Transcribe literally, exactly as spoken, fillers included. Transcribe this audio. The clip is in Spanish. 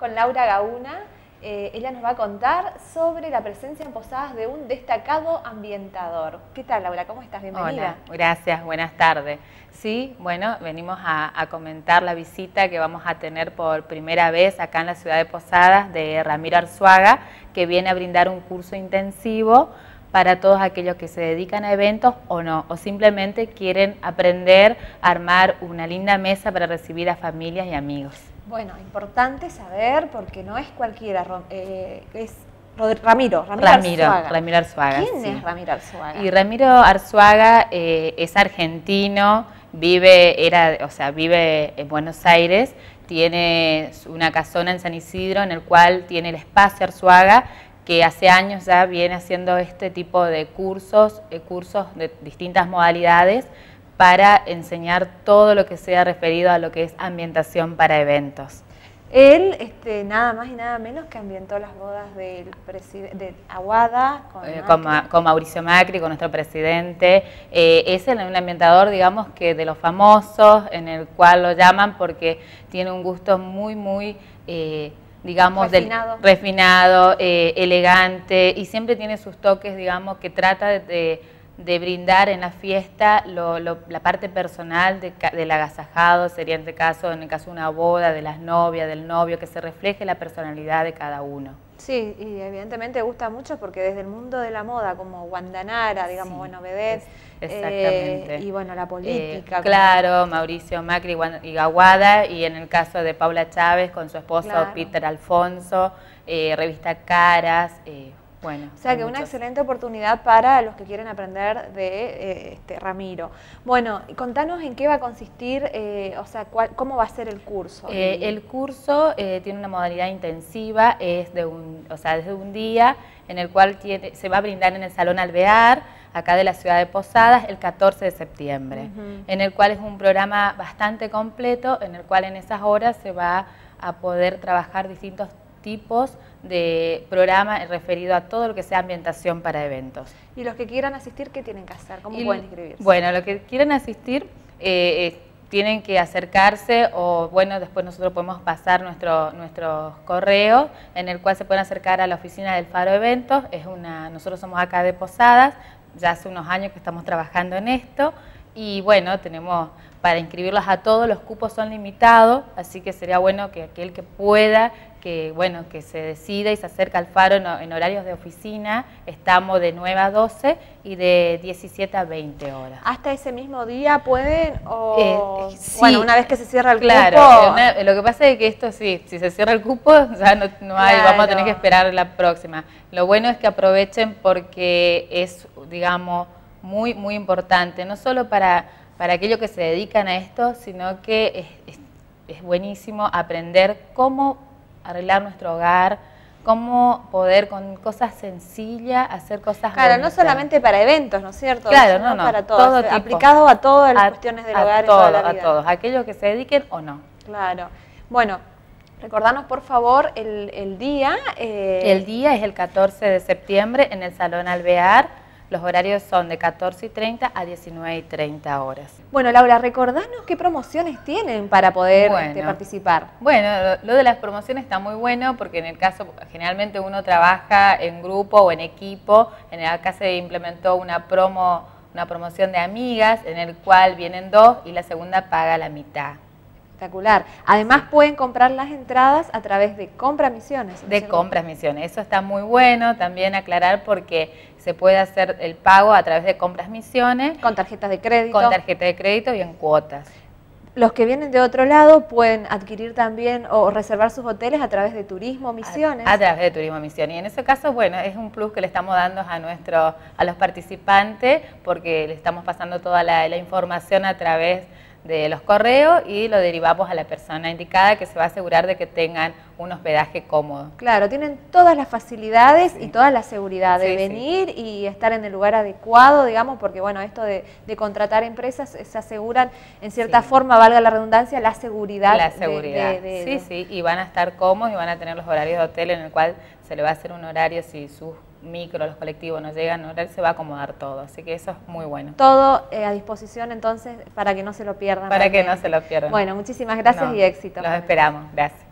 con Laura Gauna. Eh, ella nos va a contar sobre la presencia en Posadas de un destacado ambientador. ¿Qué tal, Laura? ¿Cómo estás? Bienvenida. Hola, gracias, buenas tardes. Sí, bueno, venimos a, a comentar la visita que vamos a tener por primera vez acá en la ciudad de Posadas de Ramiro Arzuaga, que viene a brindar un curso intensivo para todos aquellos que se dedican a eventos o no, o simplemente quieren aprender a armar una linda mesa para recibir a familias y amigos. Bueno, importante saber, porque no es cualquiera, eh, es Ramiro, Ramiro, Ramiro Arzuaga. Ramiro Arzuaga. ¿Quién sí. es Ramiro Arzuaga? Y Ramiro Arzuaga eh, es argentino, vive, era, o sea, vive en Buenos Aires, tiene una casona en San Isidro en el cual tiene el espacio Arzuaga, que hace años ya viene haciendo este tipo de cursos, eh, cursos de distintas modalidades, para enseñar todo lo que sea referido a lo que es ambientación para eventos. Él, este, nada más y nada menos que ambientó las bodas del presidente de Aguada con, eh, con, Ma, con Mauricio Macri, con nuestro presidente. Eh, es el, un ambientador, digamos, que de los famosos, en el cual lo llaman porque tiene un gusto muy, muy, eh, digamos, refinado, del, refinado eh, elegante, y siempre tiene sus toques, digamos, que trata de, de de brindar en la fiesta lo, lo, la parte personal de, del agasajado, sería en este caso, en el caso de una boda, de las novias, del novio, que se refleje la personalidad de cada uno. Sí, y evidentemente gusta mucho porque desde el mundo de la moda, como Guandanara, digamos, sí, bueno, Vedette, exactamente. Eh, y bueno, la política. Eh, claro, como... Mauricio Macri y Aguada, y en el caso de Paula Chávez con su esposo claro. Peter Alfonso, eh, revista Caras, eh, bueno, o sea que muchos. Una excelente oportunidad para los que quieren aprender de eh, este, Ramiro. Bueno, contanos en qué va a consistir, eh, o sea, cuál, cómo va a ser el curso. Eh, el curso eh, tiene una modalidad intensiva, es de un, o sea, desde un día en el cual tiene, se va a brindar en el Salón Alvear, acá de la ciudad de Posadas, el catorce de septiembre, uh-huh. en el cual es un programa bastante completo, en el cual en esas horas se va a poder trabajar distintos tipos de programa referido a todo lo que sea ambientación para eventos. ¿Y los que quieran asistir, qué tienen que hacer? ¿Cómo y, pueden inscribirse? Bueno, los que quieran asistir eh, eh, tienen que acercarse, o bueno, después nosotros podemos pasar nuestro, nuestro correo, en el cual se pueden acercar a la oficina del Faro Eventos. Es una, nosotros somos acá de Posadas, ya hace unos años que estamos trabajando en esto, y bueno, tenemos para inscribirlos a todos, los cupos son limitados, así que sería bueno que aquel que pueda, que bueno, que se decida y se acerque al Faro en, en horarios de oficina. Estamos de nueve a doce y de diecisiete a veinte horas. ¿Hasta ese mismo día pueden? O, eh, sí, bueno, una vez que se cierra el claro, cupo. Una, lo que pasa es que esto sí, si se cierra el cupo, ya no, no hay, claro. vamos a tener que esperar la próxima. Lo bueno es que aprovechen porque es, digamos, muy, muy importante, no solo para, para aquellos que se dedican a esto, sino que es, es, es buenísimo aprender cómo arreglar nuestro hogar, cómo poder con cosas sencillas hacer cosas Claro, bonitas. No solamente para eventos, ¿no es cierto? Claro, no, no, para todos, todo aplicado a todas las a, cuestiones del a hogar todo, y toda la vida. A todos, aquellos que se dediquen o no. Claro. Bueno, recordanos por favor el, el día. Eh... El día es el catorce de septiembre en el Salón Alvear. Los horarios son de catorce y treinta a diecinueve y treinta horas. Bueno, Laura, recordanos qué promociones tienen para poder bueno, este, participar. Bueno, lo, lo de las promociones está muy bueno porque en el caso, generalmente uno trabaja en grupo o en equipo. En el acá se implementó una promo, una promoción de amigas en el cual vienen dos y la segunda paga la mitad. Espectacular. Además pueden comprar las entradas a través de Compra Misiones. De Compras Misiones. Eso está muy bueno también aclarar porque se puede hacer el pago a través de Compras Misiones. Con tarjetas de crédito. Con tarjeta de crédito y en cuotas. Los que vienen de otro lado pueden adquirir también o reservar sus hoteles a través de Turismo Misiones. A, a través de Turismo Misiones. Y en ese caso, bueno, es un plus que le estamos dando a, nuestro, a los participantes porque le estamos pasando toda la, la información a través de los correos y lo derivamos a la persona indicada que se va a asegurar de que tengan un hospedaje cómodo. Claro, tienen todas las facilidades sí. y toda la seguridad de sí, venir sí. y estar en el lugar adecuado, digamos, porque bueno, esto de, de contratar empresas se aseguran, en cierta sí. forma, valga la redundancia, la seguridad. La seguridad, de, de, de, sí, de... sí, y van a estar cómodos y van a tener los horarios de hotel en el cual se le va a hacer un horario si sus micro, los colectivos no llegan, a horario, se va a acomodar todo, así que eso es muy bueno. Todo eh, a disposición entonces para que no se lo pierdan. Para realmente. que no se lo pierdan. Bueno, muchísimas gracias no, y éxito. Los esperamos, gracias.